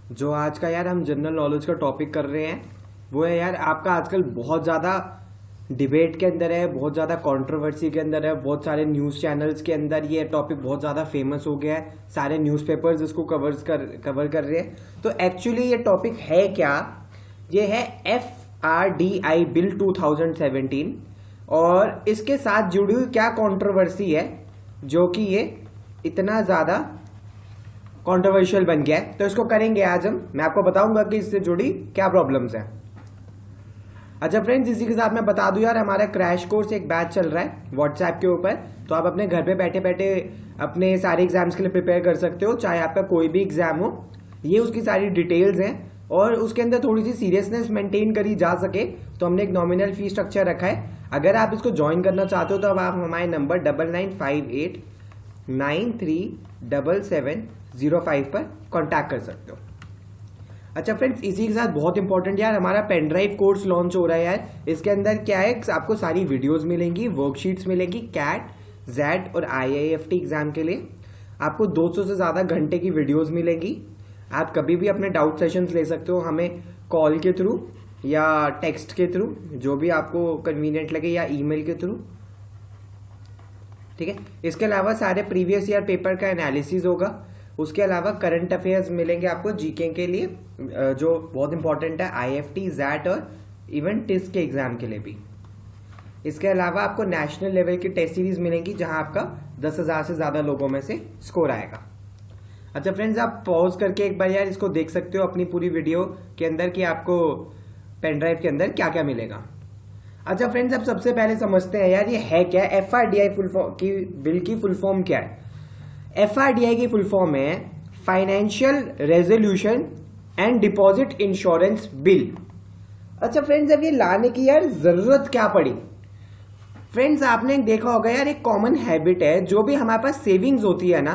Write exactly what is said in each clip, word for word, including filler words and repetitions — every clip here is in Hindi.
जो आज का यार हम जनरल नॉलेज का टॉपिक कर रहे हैं वो है यार आपका आजकल बहुत ज़्यादा डिबेट के अंदर है, बहुत ज़्यादा कंट्रोवर्सी के अंदर है, बहुत सारे न्यूज़ चैनल्स के अंदर ये टॉपिक बहुत ज़्यादा फेमस हो गया है। सारे न्यूज़पेपर्स इसको कवर्स कर कवर कर रहे हैं। तो एक्चुअली ये टॉपिक है क्या? ये है F R D I bill two thousand seventeen और इसके साथ जुड़ी हुई क्या कंट्रोवर्सी है जो कि ये इतना ज़्यादा कंट्रोवर्शियल बन गया है। तो इसको करेंगे आज हम। मैं आपको बताऊंगा कि इससे जुड़ी क्या प्रॉब्लम्स हैं। अच्छा फ्रेंड्स, इसी के साथ मैं बता दूं यार, हमारा क्रैश कोर्स एक बैच चल रहा है व्हाट्सएप के ऊपर। तो आप अपने घर पे बैठे बैठे अपने सारे एग्जाम्स के लिए प्रिपेयर कर सकते हो, चाहे आपका कोई भी एग्जाम हो। ये उसकी सारी डिटेल्स हैं और उसके अंदर थोड़ी सी सीरियसनेस मेंटेन करी जा सके तो हमने एक नॉमिनल फी स्ट्रक्चर रखा है। अगर आप इसको ज्वाइन करना चाहते हो तो अब आप हमारे number double nine five eight nine three double seven zero five पर कॉन्टैक्ट कर सकते हो। अच्छा फ्रेंड्स, इसी के साथ बहुत इंपॉर्टेंट यार, हमारा पेन ड्राइव कोर्स लॉन्च हो रहा है यार। इसके अंदर क्या है, आपको सारी वीडियोस मिलेंगी, वर्कशीट्स मिलेंगी कैट, जेड और आई आई एफ टी एग्जाम के लिए। आपको दो सौ से ज्यादा घंटे की वीडियोस मिलेंगी। आप कभी भी अपने डाउट सेशंस ले सकते हो, हमें कॉल के थ्रू या टेक्स्ट के थ्रू, जो भी आपको कन्वीनियंट लगे, या ईमेल के थ्रू, ठीक है। इसके अलावा सारे प्रीवियस ईयर पेपर का एनालिसिस होगा। उसके अलावा करंट अफेयर्स मिलेंगे आपको जीके के लिए, जो बहुत इंपॉर्टेंट है, आईएफटी, जैट और इवन टिस के एग्जाम के लिए भी। इसके अलावा आपको नेशनल लेवल की टेस्ट सीरीज मिलेंगी जहां आपका दस हजार से ज्यादा लोगों में से स्कोर आएगा। अच्छा फ्रेंड्स, आप पॉज करके एक बार यार इसको देख सकते हो अपनी पूरी वीडियो के अंदर कि आपको पेन ड्राइव के अंदर क्या क्या मिलेगा। अच्छा फ्रेंड्स, अब सबसे पहले समझते हैं यार ये है क्या। F R D I full form की बिल की फुल फॉर्म क्या है? एफ आर डी आई की फुल फॉर्म है financial resolution and deposit insurance bill. अच्छा फ्रेंड्स, अब ये लाने की यार जरूरत क्या पड़ी? फ्रेंड्स, आपने देखा होगा यार, एक कॉमन हैबिट है, जो भी हमारे पास सेविंग्स होती है ना,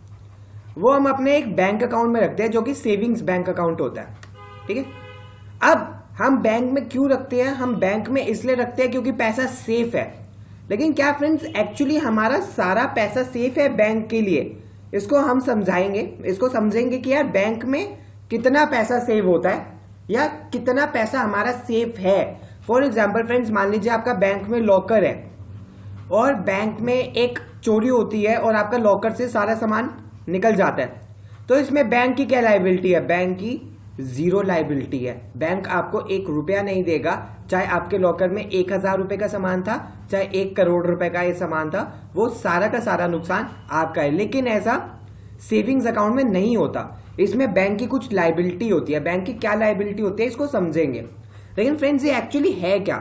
वो हम अपने एक बैंक अकाउंट में रखते हैं जो कि सेविंग्स बैंक अकाउंट होता है, ठीक है। अब हम बैंक में क्यों रखते हैं? हम बैंक में इसलिए रखते हैं क्योंकि पैसा सेफ है। लेकिन क्या फ्रेंड्स एक्चुअली हमारा सारा पैसा सेफ है बैंक के लिए? इसको हम समझाएंगे, इसको समझेंगे कि यार बैंक में कितना पैसा सेव होता है या कितना पैसा हमारा सेफ है। फॉर एग्जाम्पल फ्रेंड्स, मान लीजिए आपका बैंक में लॉकर है और बैंक में एक चोरी होती है और आपका लॉकर से सारा सामान निकल जाता है, तो इसमें बैंक की क्या लायबिलिटी है? बैंक की जीरो लायबिलिटी है। बैंक आपको एक रुपया नहीं देगा, चाहे आपके लॉकर में एक हजार रुपए का सामान था, चाहे एक करोड़ रुपए का ये सामान था, वो सारा का सारा नुकसान आपका है। लेकिन ऐसा सेविंग्स अकाउंट में नहीं होता, इसमें बैंक की कुछ लायबिलिटी होती है। बैंक की क्या लायबिलिटी होती है इसको समझेंगे। लेकिन फ्रेंड्स, ये एक्चुअली है क्या?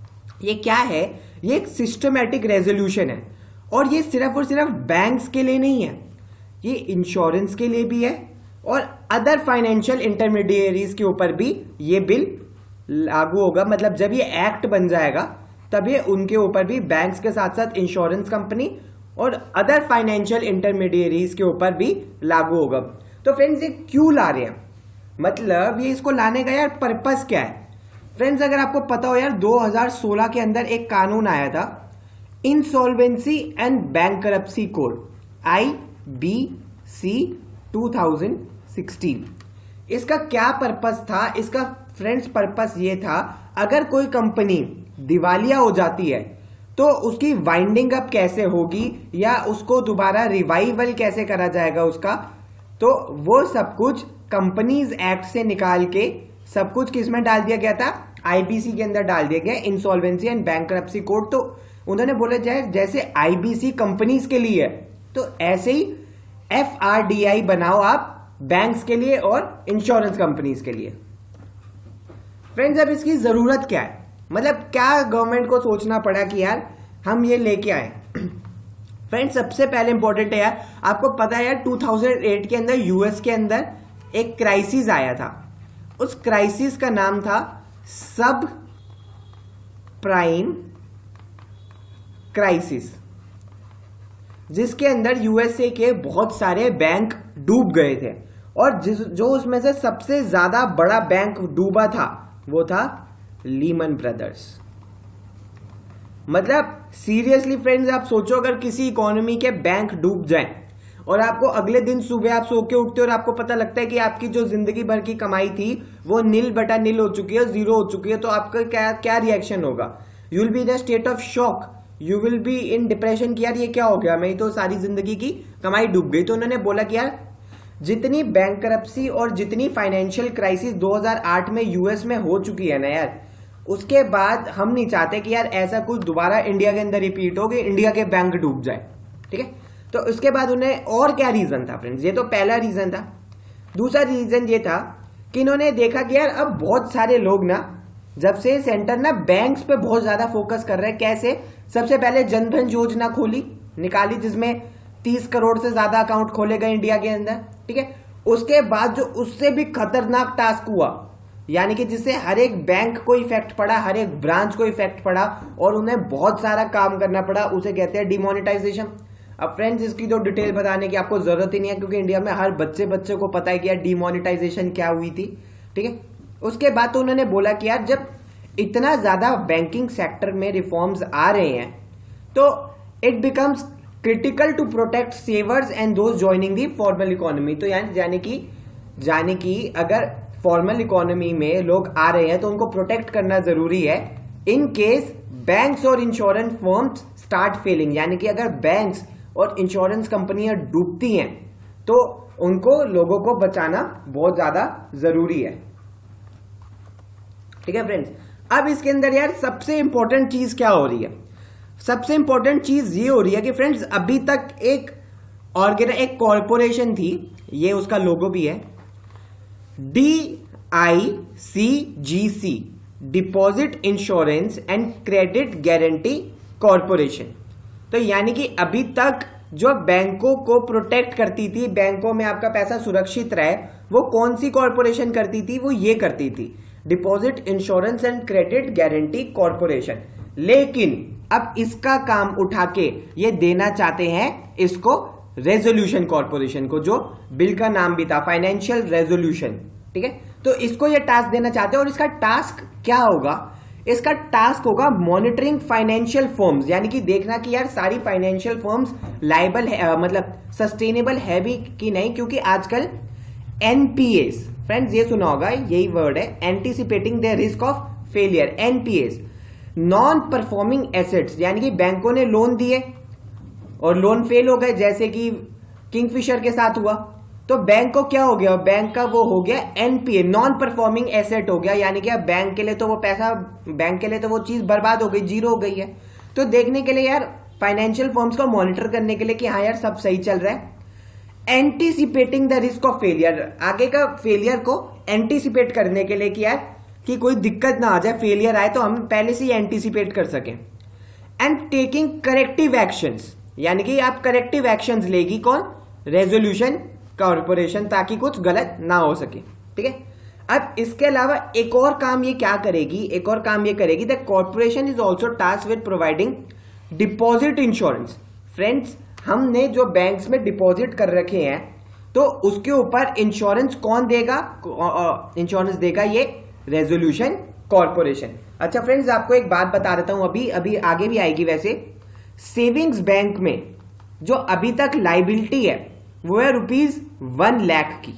ये क्या है? ये एक सिस्टमैटिक रेजोल्यूशन है और ये सिर्फ और सिर्फ बैंक्स के लिए नहीं है, ये इंश्योरेंस के लिए भी है और अदर फाइनेंशियल इंटरमीडिएरीज के ऊपर भी ये बिल लागू होगा। मतलब जब ये एक्ट बन जाएगा तब ये उनके ऊपर भी, बैंक्स के साथ साथ इंश्योरेंस कंपनी और अदर फाइनेंशियल इंटरमीडिएरीज के ऊपर भी लागू होगा। तो फ्रेंड्स, ये क्यों ला रहे हैं? मतलब ये इसको लाने का यार पर्पस क्या है? फ्रेंड्स, अगर आपको पता हो यार, दो हज़ार सोलह के अंदर एक कानून आया था, insolvency and bankruptcy code, I B C two thousand sixteen. इसका क्या पर्पस था? इसका फ्रेंड्स पर्पस ये था, अगर कोई कंपनी दिवालिया हो जाती है तो उसकी वाइंडिंग अप कैसे होगी या उसको दोबारा रिवाइवल कैसे करा जाएगा उसका, तो वो सब कुछ कंपनीज एक्ट से निकाल के सब कुछ किसमें डाल दिया गया था? आईबीसी के अंदर डाल दिया गया, इंसॉल्वेंसी एंड बैंकरप्सी कोड। तो उन्होंने बोला जाए जैसे आईबीसी कंपनीज के लिए है, तो ऐसे ही एफ आर डी आई बनाओ आप बैंक्स के लिए और इंश्योरेंस कंपनीज के लिए। फ्रेंड्स, अब इसकी जरूरत क्या है? मतलब क्या गवर्नमेंट को सोचना पड़ा कि यार हम ये लेके आए? फ्रेंड्स, सबसे पहले इंपॉर्टेंट है यार, आपको पता है यार टू थाउजेंड एट के अंदर यूएस के अंदर एक क्राइसिस आया था। उस क्राइसिस का नाम था सब प्राइम क्राइसिस, जिसके अंदर यूएसए के बहुत सारे बैंक डूब गए थे और जिस जो उसमें से सबसे ज्यादा बड़ा बैंक डूबा था वो था लीमन ब्रदर्स। मतलब सीरियसली फ्रेंड्स, आप सोचो अगर किसी इकोनॉमी के बैंक डूब जाएं और आपको अगले दिन सुबह आप सो के उठते हो और आपको पता लगता है कि आपकी जो जिंदगी भर की कमाई थी वो नील बटा नील हो चुकी है, जीरो हो चुकी है, तो आपका क्या क्या रिएक्शन होगा? You will be in state of shock, you will be in depression कि यार ये क्या हो गया, मेरी तो सारी जिंदगी की कमाई डूब गई। तो उन्होंने बोला कि यार जितनी बैंकरप्सी और जितनी फाइनेंशियल क्राइसिस दो हज़ार आठ में यूएस में हो चुकी है ना यार, उसके बाद हम नहीं चाहते कि यार ऐसा कुछ दोबारा इंडिया के अंदर रिपीट हो कि इंडिया के बैंक डूब जाए। ठीक है, तो उसके बाद उन्हें और क्या रीजन था फ्रेंड्स? ये तो पहला रीजन था। दूसरा रीजन ये था कि इन्होंने देखा कि यार अब बहुत सारे लोग ना, जब से सेंटर ना बैंक्स पे बहुत ज्यादा फोकस कर रहे हैं। कैसे? सबसे पहले जनधन योजना खोली निकाली जिसमें तीस करोड़ से ज्यादा अकाउंट खोले गए इंडिया के अंदर। ठीक है, उसके बाद जो उससे भी खतरनाक टास्क हुआ, यानी कि जिससे हर एक बैंक को इफेक्ट पड़ा, हर एक ब्रांच को इफेक्ट पड़ा और उन्हें बहुत सारा काम करना पड़ा, उसे कहते हैं डिमोनेटाइजेशन। अब फ्रेंड्स इसकी तो डिटेल बताने की आपको जरूरत ही नहीं है क्योंकि इंडिया में हर बच्चे बच्चे को पता है कि यार डिमोनेटाइजेशन क्या हुई थी। ठीक है, उसके बाद तो उन्होंने बोला कि यार जब इतना ज्यादा बैंकिंग सेक्टर में रिफॉर्म्स आ रहे हैं तो it becomes critical to protect सेवर्स and those joining the formal economy. तो यानी जाने की जाने की अगर फॉर्मल इकोनॉमी में लोग आ रहे हैं तो उनको प्रोटेक्ट करना जरूरी है इन केस बैंक्स और इंश्योरेंस फर्म्स स्टार्ट फेलिंग। यानी कि अगर बैंक्स और इंश्योरेंस कंपनियां डूबती हैं तो उनको लोगों को बचाना बहुत ज्यादा जरूरी है। ठीक है फ्रेंड्स, अब इसके अंदर यार सबसे इंपॉर्टेंट चीज क्या हो रही है? सबसे इंपॉर्टेंट चीज ये हो रही है कि फ्रेंड्स अभी तक एक ऑर्गेन एक कॉर्पोरेशन थी, ये उसका लोगो भी है, D I C ji C, deposit insurance and credit guarantee corporation. तो यानी कि अभी तक जो बैंकों को प्रोटेक्ट करती थी, बैंकों में आपका पैसा सुरक्षित रहे, वो कौन सी कॉर्पोरेशन करती थी? वो ये करती थी, deposit insurance and credit guarantee corporation. लेकिन अब इसका काम उठा के ये देना चाहते हैं इसको रेजोल्यूशन कॉर्पोरेशन को, जो बिल का नाम भी था फाइनेंशियल रेजोल्यूशन। ठीक है, तो इसको ये टास्क देना चाहते हैं और इसका टास्क क्या होगा? इसका टास्क होगा मॉनिटरिंग फाइनेंशियल फर्म्स, यानी कि देखना कि यार सारी फाइनेंशियल फर्म्स लाइबल है, मतलब सस्टेनेबल है भी कि नहीं, क्योंकि आजकल एनपीएस, फ्रेंड्स ये सुना होगा, यही वर्ड है, एंटीसिपेटिंग the risk of failure, NPS, non performing assets, यानी कि बैंकों ने लोन दिए और लोन फेल हो गए, जैसे कि किंगफिशर के साथ हुआ, तो बैंक को क्या हो गया? बैंक का वो हो गया एनपीए, नॉन परफॉर्मिंग एसेट हो गया, यानी कि अब बैंक के लिए तो वो पैसा, बैंक के लिए तो वो चीज बर्बाद हो गई, जीरो हो गई है। तो देखने के लिए यार फाइनेंशियल फर्म्स को मॉनिटर करने के लिए कि हाँ यार सब सही चल रहा है, एंटीसिपेटिंग द रिस्क ऑफ फेलियर, आगे का फेलियर को एंटीसिपेट करने के लिए कि यार कि कोई दिक्कत ना आ जाए, फेलियर आए तो हम पहले से ही एंटीसिपेट कर सकें, एंड टेकिंग करेक्टिव एक्शंस, यानी कि आप करेक्टिव एक्शंस लेगी कौन? रेजोल्यूशन कॉर्पोरेशन, ताकि कुछ गलत ना हो सके। ठीक है, अब इसके अलावा एक और काम ये क्या करेगी? एक और काम ये करेगी, the corporation is also task with providing deposit insurance. Friends हमने जो बैंक्स में डिपॉजिट कर रखे हैं तो उसके ऊपर इंश्योरेंस कौन देगा? इंश्योरेंस देगा ये रेजोल्यूशन कॉर्पोरेशन। अच्छा फ्रेंड्स आपको एक बात बता देता हूं, अभी अभी आगे भी आएगी वैसे, सेविंग्स बैंक में जो अभी तक लाइबिलिटी है वो है रुपीज वन लाख की,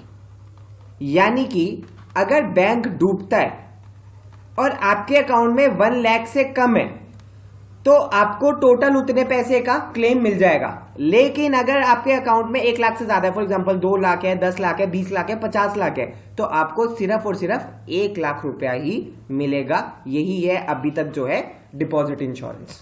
यानी कि अगर बैंक डूबता है और आपके अकाउंट में वन लाख से कम है तो आपको टोटल उतने पैसे का क्लेम मिल जाएगा। लेकिन अगर आपके अकाउंट में एक लाख से ज्यादा है, फॉर एग्जांपल दो लाख है, दस लाख है, बीस लाख है, पचास लाख है, तो आपको सिर्फ और सिर्फ एक लाख रुपया ही मिलेगा। यही है अभी तक जो है डिपॉजिट इंश्योरेंस।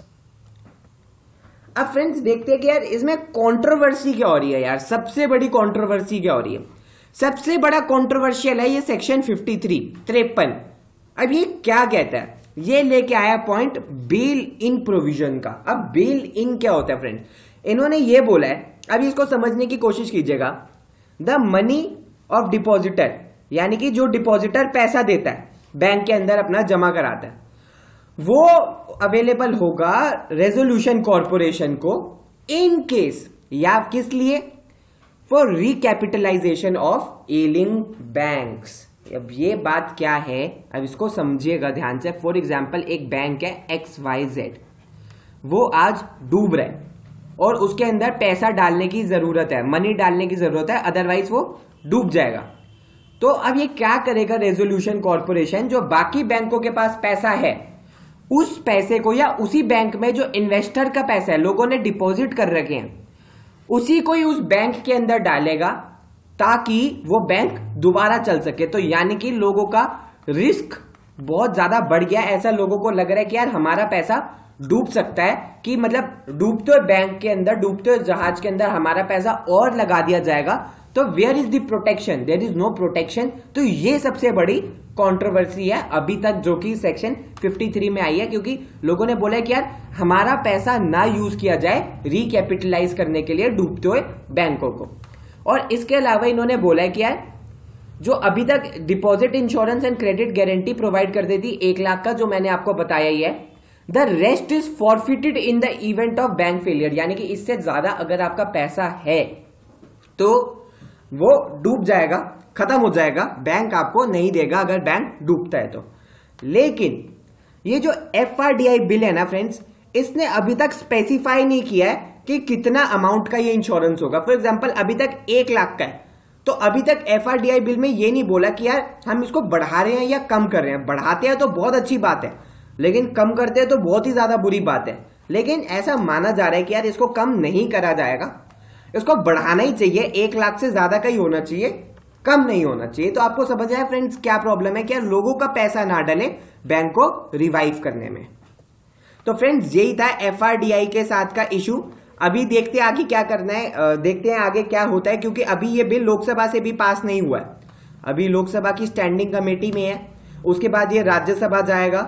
अब फ्रेंड्स देखते हैं कि यार इसमें कंट्रोवर्सी क्या हो रही है। यार सबसे बड़ी कंट्रोवर्सी क्या हो रही है? सबसे बड़ा कंट्रोवर्शियल है ये सेक्शन फिफ्टी थ्री, तिरपन। अब ये क्या कहता है? ये लेके आया पॉइंट बेल इन प्रोविजन का। अब बेल इन क्या होता है फ्रेंड्स? इन्होंने ये बोला है, अभी इसको समझने की कोशिश कीजिएगा, द मनी ऑफ डिपॉजिटर, यानी कि जो डिपॉजिटर पैसा देता है बैंक के अंदर अपना जमा कराता है, वो अवेलेबल होगा रेजोल्यूशन कॉर्पोरेशन को इन केस, या किस लिए? For recapitalisation of एलिंग banks. अब ये बात क्या है, अब इसको समझिएगा ध्यान से। फॉर एग्जाम्पल एक बैंक है एक्स वाई जेड, वो आज डूब रहा है, और उसके अंदर पैसा डालने की जरूरत है, मनी डालने की जरूरत है, अदरवाइज वो डूब जाएगा। तो अब ये क्या करेगा रेजोल्यूशन कॉर्पोरेशन, जो बाकी बैंकों के पास पैसा है उस पैसे को, या उसी बैंक में जो इन्वेस्टर का पैसा है, लोगों ने डिपॉजिट कर रखे हैं, उसी को ही उस बैंक के अंदर डालेगा ताकि वो बैंक दोबारा चल सके। तो यानी कि लोगों का रिस्क बहुत ज्यादा बढ़ गया, ऐसा लोगों को लग रहा है कि यार हमारा पैसा डूब सकता है, कि मतलब डूबते हुए बैंक के अंदर, डूबते हुए जहाज के अंदर हमारा पैसा और लगा दिया जाएगा। तो where is the protection, there is no protection. तो ये सबसे बड़ी कंट्रोवर्सी है अभी तक जो कि सेक्शन तिरेपन में आई है, क्योंकि लोगों ने बोला कि यार हमारा पैसा ना यूज किया जाए रिकैपिटलाइज करने के लिए डूबते हुए बैंकों को। और इसके अलावा इन्होंने बोला है कि यार जो अभी तक deposit insurance and credit guarantee provide करती थी एक लाख का, जो मैंने आपको बताया ही है, the rest is forfeited in the event of bank failure. यानी कि इससे ज्यादा अगर आपका पैसा है तो वो डूब जाएगा, खत्म हो जाएगा, बैंक आपको नहीं देगा अगर बैंक डूबता है तो। लेकिन ये जो F R D I bill है ना फ्रेंड्स, इसने अभी तक स्पेसिफाई नहीं किया है कि कितना अमाउंट का ये इंश्योरेंस होगा। फॉर एग्जांपल अभी तक एक लाख का है, तो अभी तक F R D I bill में ये नहीं बोला कि यार हम इसको बढ़ा रहे हैं या कम कर रहे हैं। बढ़ाते हैं तो बहुत अच्छी बात है, लेकिन कम करते हैं तो बहुत ही ज्यादा बुरी बात है। लेकिन ऐसा माना जा रहा है कि यार इसको कम नहीं करा जाएगा, इसको बढ़ाना ही चाहिए, एक लाख से ज्यादा का ही होना चाहिए, कम नहीं होना चाहिए। तो आपको समझ आया फ्रेंड्स क्या प्रॉब्लम है, क्या लोगों का पैसा ना डले बैंक को रिवाइव करने में। तो फ्रेंड्स यही था एफ आर डी आई के साथ का इशू। अभी देखते हैं आगे क्या करना है, देखते हैं आगे क्या होता है, क्योंकि अभी ये बिल लोकसभा से भी पास नहीं हुआ है, अभी लोकसभा की स्टैंडिंग कमेटी में है, उसके बाद ये राज्यसभा जाएगा,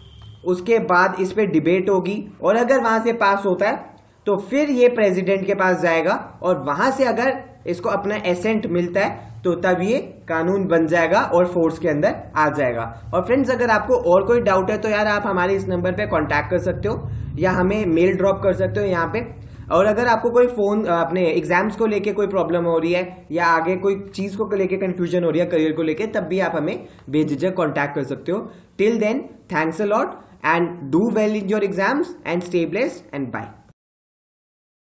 उसके बाद इस पे डिबेट होगी, और अगर वहां से पास होता है तो फिर ये प्रेसिडेंट के पास जाएगा, और वहां से अगर इसको अपना एसेंट मिलता है तो तब ये कानून बन जाएगा और फोर्स के अंदर आ जाएगा। और फ्रेंड्स अगर आपको और कोई डाउट है तो यार आप हमारे इस नंबर पे कांटेक्ट कर सकते हो या हमें मेल ड्रॉप कर सकते हो यहाँ पे। और अगर आपको कोई फोन अपने एग्जाम्स को लेके कोई प्रॉब्लम हो रही है या आगे कोई चीज को लेके कंफ्यूजन हो रही है करियर को लेके, तब भी आप हमें बेझिझक कांटेक्ट कर सकते हो। Till then thanks a lot and do well in your exams and stay blessed and bye.